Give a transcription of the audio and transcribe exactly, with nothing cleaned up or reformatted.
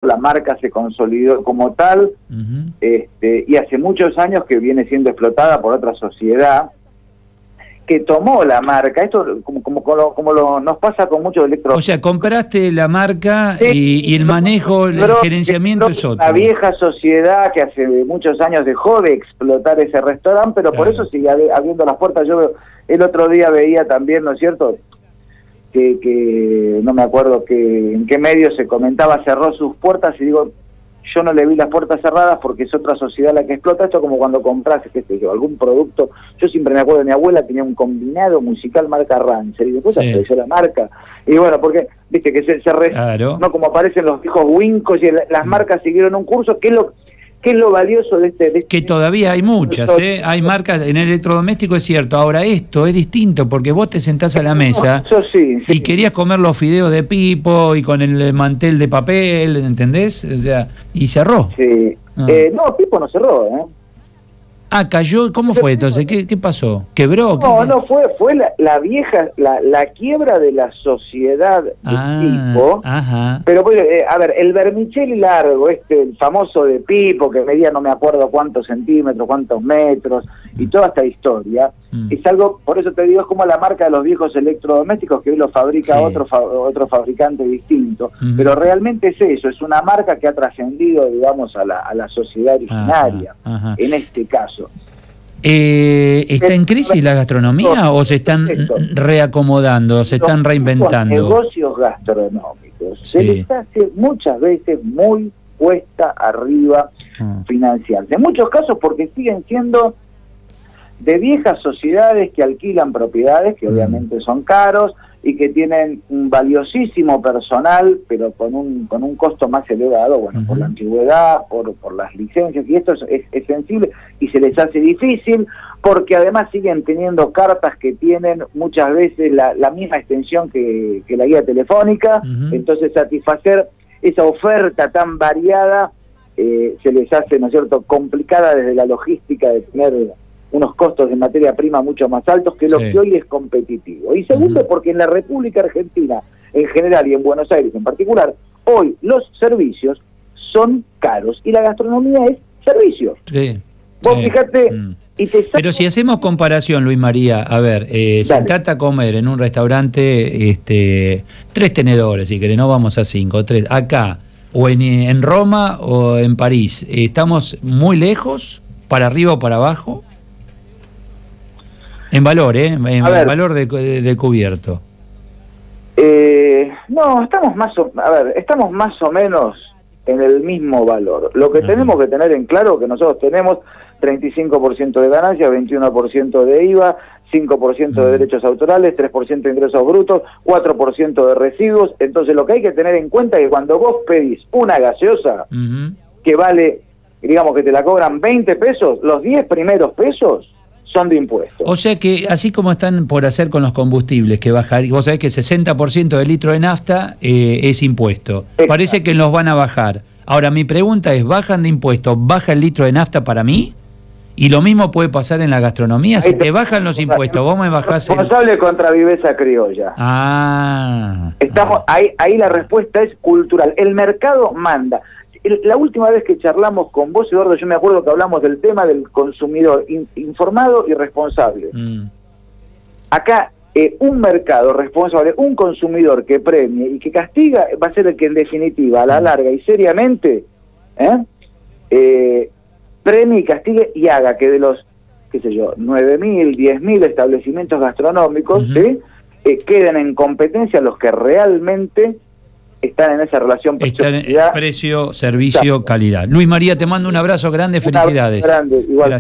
la marca se consolidó como tal, uh-huh. este, y hace muchos años que viene siendo explotada por otra sociedad que tomó la marca. Esto como como, como, como lo, nos pasa con muchos electro... O sea, compraste la marca sí, y, y el manejo, el pero, gerenciamiento es otro. La vieja sociedad que hace muchos años dejó de explotar ese restaurante, pero claro. por eso sigue abriendo las puertas. Yo el otro día veía también, ¿no es cierto?, que, que no me acuerdo que en qué medio se comentaba, cerró sus puertas, y digo, yo no le vi las puertas cerradas porque es otra sociedad la que explota esto, como cuando compras, qué sé yo, algún producto. Yo siempre me acuerdo de mi abuela, tenía un combinado musical marca Rancher, y después sí. apareció la marca. Y bueno, porque, viste, que se, se re, claro. no como aparecen los viejos Wincos, y las marcas siguieron un curso, que es lo ¿Qué es lo valioso de este, de este? Que todavía hay muchas, ¿eh? Hay marcas en el electrodoméstico, es cierto. Ahora esto es distinto, porque vos te sentás a la mesa no, sí, sí. y querías comer los fideos de Pipo y con el mantel de papel, ¿entendés? O sea, y cerró. Sí. Ah. Eh, no, Pipo no cerró, ¿eh? Ah, cayó. ¿Cómo fue entonces? ¿Qué, qué pasó? ¿Quebró? No, no, fue fue la, la vieja, la, la quiebra de la sociedad de ah, Pipo. Ajá. Pero, pues, eh, a ver, el vermicelli largo, este, el famoso de Pipo, que medía no me acuerdo cuántos centímetros, cuántos metros, y toda esta historia, mm. es algo, por eso te digo, es como la marca de los viejos electrodomésticos, que hoy lo fabrica sí. otro, fa otro fabricante distinto. Mm. Pero realmente es eso, es una marca que ha trascendido, digamos, a la, a la sociedad originaria, ajá, ajá. en este caso. Eh, ¿Está en crisis la gastronomía o se están reacomodando, se están reinventando? Los negocios gastronómicos sí. se les hace muchas veces muy cuesta arriba ah. financiarse. En muchos casos porque siguen siendo de viejas sociedades que alquilan propiedades, que mm. obviamente son caros, y que tienen un valiosísimo personal, pero con un con un costo más elevado, bueno, uh-huh. por la antigüedad, por, por las licencias, y esto es, es, es sensible, y se les hace difícil, porque además siguen teniendo cartas que tienen muchas veces la, la misma extensión que, que la guía telefónica, uh-huh. entonces satisfacer esa oferta tan variada eh, se les hace, ¿no es cierto?, complicada desde la logística de tener unos costos de materia prima mucho más altos que lo sí. que hoy es competitivo. Y segundo, uh-huh. porque en la República Argentina en general y en Buenos Aires en particular, hoy los servicios son caros y la gastronomía es servicio. Sí. Vos sí. fíjate... Mm. Y te Pero si hacemos comparación, Luis María, a ver, eh, sentarte a comer en un restaurante, este, tres tenedores, si querés, no vamos a cinco, tres, acá, o en, en Roma o en París, ¿estamos muy lejos, para arriba o para abajo? En valor, ¿eh? En, en valor de, de, de cubierto. Eh, no, estamos más o, a ver, estamos más o menos en el mismo valor. Lo que Ajá. tenemos que tener en claro es que nosotros tenemos treinta y cinco por ciento de ganancias, veintiuno por ciento de I V A, cinco por ciento de derechos autorales, tres por ciento de ingresos brutos, cuatro por ciento de residuos. Entonces lo que hay que tener en cuenta es que cuando vos pedís una gaseosa uh-huh. que vale, digamos que te la cobran veinte pesos, los diez primeros pesos son de impuestos. O sea que, así como están por hacer con los combustibles, que bajar, vos sabés que sesenta por ciento del litro de nafta eh, es impuesto. Exacto. Parece que los van a bajar. Ahora, mi pregunta es, ¿bajan de impuestos? ¿Baja el litro de nafta para mí? Y lo mismo puede pasar en la gastronomía. Si te, te bajan los impuestos, vos me bajás el... Responsable contra viveza criolla. Ah. Estamos, ah. Ahí, ahí la respuesta es cultural. El mercado manda. La última vez que charlamos con vos, Eduardo, yo me acuerdo que hablamos del tema del consumidor in, informado y responsable. Mm. Acá, eh, un mercado responsable, un consumidor que premie y que castiga, va a ser el que en definitiva, a la larga y seriamente, ¿eh? Eh, premie y castigue y haga que de los, qué sé yo, nueve mil, diez mil establecimientos gastronómicos, uh-huh. ¿sí? eh, queden en competencia los que realmente están en esa relación precio, precio servicio, calidad. Luis María, te mando un abrazo grande, felicidades. Un abrazo grande, igual. Gracias.